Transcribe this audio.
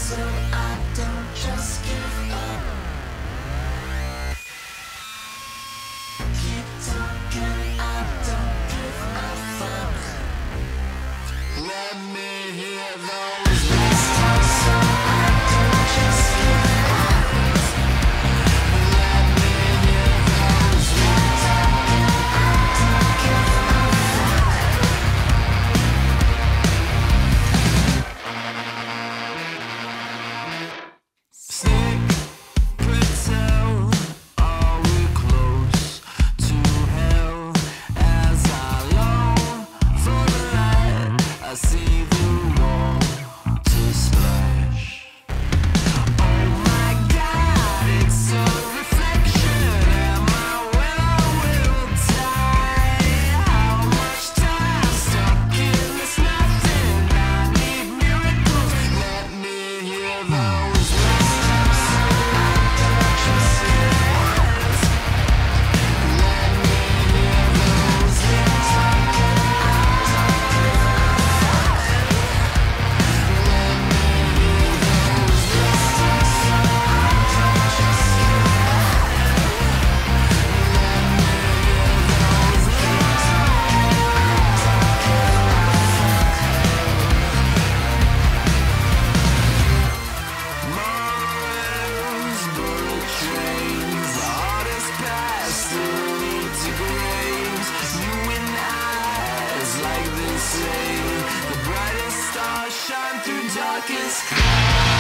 so I don't just give up. Keep talking, I don't give a fuck. Let me hear those last times so I don't just give up. Let me hear those last times I don't give a fuck. Stick, pretend, are we close to hell? As I long for the light, I see the water splash. Oh my God, it's a reflection. Am I when I will die? How much time stuck in this nothing? I need miracles. Let me hear those last times so I don't just give up. Let me hear those last times I don't give a fuck. Let me hear those last times so I don't just give up. Let me hear those last times I don't give a fuck. Monorails, bullet trains, the hardest paths that lead to graves. You and I, like they say, the brightest stars shine through darkest clouds.